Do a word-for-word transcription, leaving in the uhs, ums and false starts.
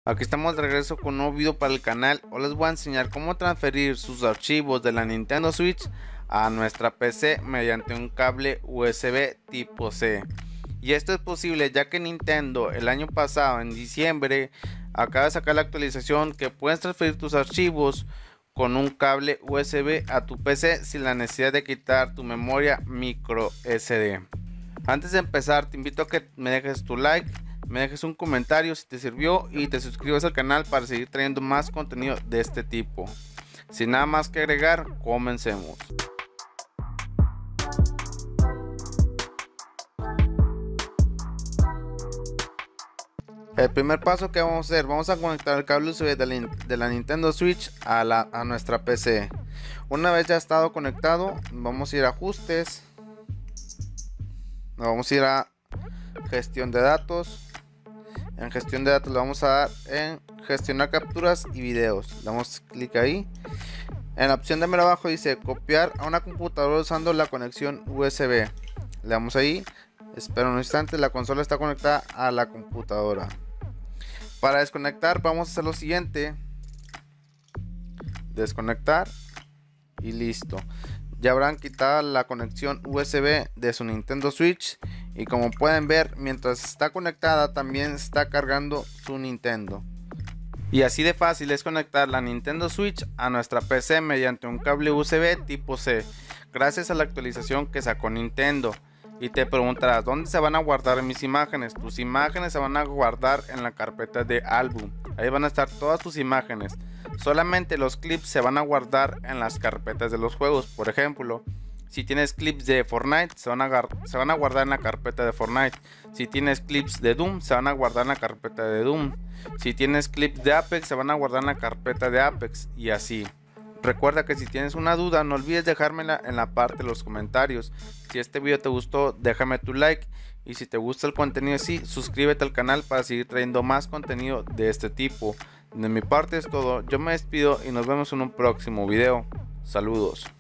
Aquí estamos de regreso con un nuevo video para el canal. Hoy les voy a enseñar cómo transferir sus archivos de la Nintendo Switch a nuestra P C mediante un cable U S B tipo C. Y esto es posible ya que Nintendo el año pasado, en diciembre, acaba de sacar la actualización que puedes transferir tus archivos con un cable U S B a tu P C sin la necesidad de quitar tu memoria micro S D. Antes de empezar, te invito a que me dejes tu like, me dejes un comentario si te sirvió y te suscribas al canal para seguir trayendo más contenido de este tipo. Sin nada más que agregar, comencemos. El primer paso que vamos a hacer, vamos a conectar el cable U S B de la, de la Nintendo Switch a, la, a nuestra P C. Una vez ya ha estado conectado, vamos a ir a ajustes, vamos a ir a gestión de datos. En gestión de datos le vamos a dar en gestionar capturas y videos, le damos clic ahí. En la opción de mero abajo dice copiar a una computadora usando la conexión U S B, le damos ahí. Espera un instante, la consola está conectada a la computadora. Para desconectar vamos a hacer lo siguiente: desconectar y listo. Ya habrán quitado la conexión U S B de su Nintendo Switch y como pueden ver, mientras está conectada también está cargando su Nintendo. Y así de fácil es conectar la Nintendo Switch a nuestra P C mediante un cable U S B tipo C, gracias a la actualización que sacó Nintendo. Y te preguntarás, ¿dónde se van a guardar mis imágenes? Tus imágenes se van a guardar en la carpeta de álbum. Ahí van a estar todas tus imágenes. Solamente los clips se van a guardar en las carpetas de los juegos. Por ejemplo, si tienes clips de Fortnite, se van, a, se van a guardar en la carpeta de Fortnite. Si tienes clips de Doom, se van a guardar en la carpeta de Doom. Si tienes clips de Apex, se van a guardar en la carpeta de Apex. Y así. Recuerda que si tienes una duda, no olvides dejármela en la parte de los comentarios. Si este video te gustó, déjame tu like. Y si te gusta el contenido así, suscríbete al canal para seguir trayendo más contenido de este tipo. De mi parte es todo, yo me despido y nos vemos en un próximo video. Saludos.